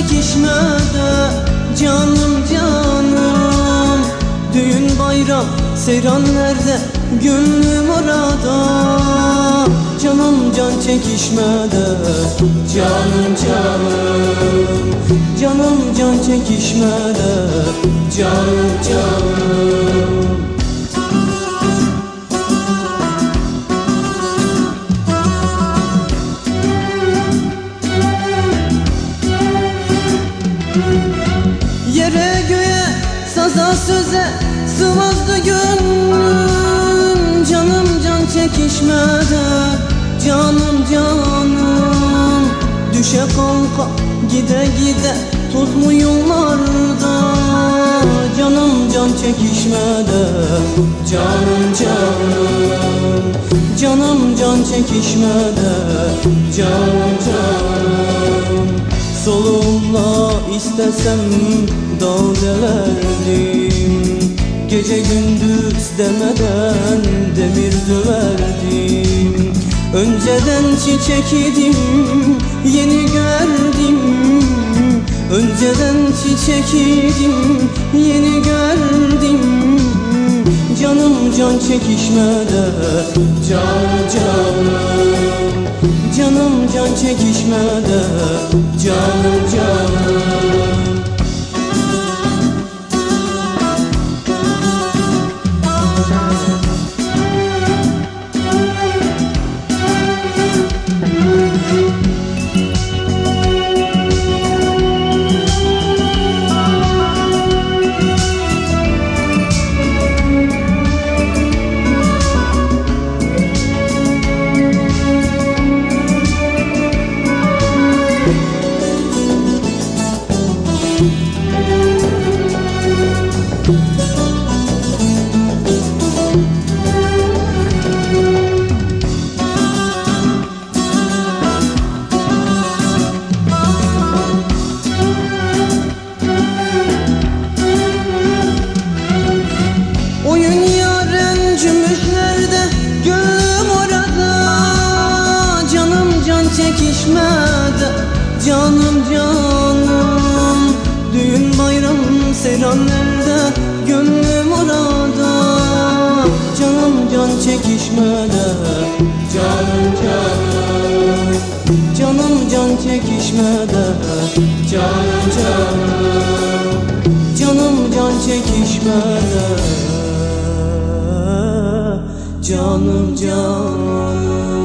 çekişmede canım canım. Düğün bayram seyran nerede, gönlüm orada. Canım can çekişmede canım canım. Canım can çekişmede canım canım. Yere göğe saza söze sığmazdı gönlüm. Canım can çekişmede canım canım. Düşe kalka gide gide toz mu yollarda. Canım can çekişmede canım canım. Canım can çekişmede canım canım. Soluğumla istesem dağ delerdim. Gece gündüz demeden demir döverdim. Önceden çiçek idim, yeni gördüm. Önceden çiçek idim, yeni gördüm. Canım can çekişmede canım canım. Canım can çekişmede canım canım. Oyun yarın cümüşlerde, gönlüm orada. Canım can çekişmede canım canım. Düğün bayram seyran nerede, gönlüm orada. Canım can çekişmede canım canım. Canım can çekişmede canım canım. Canım can çekişmede canım canım.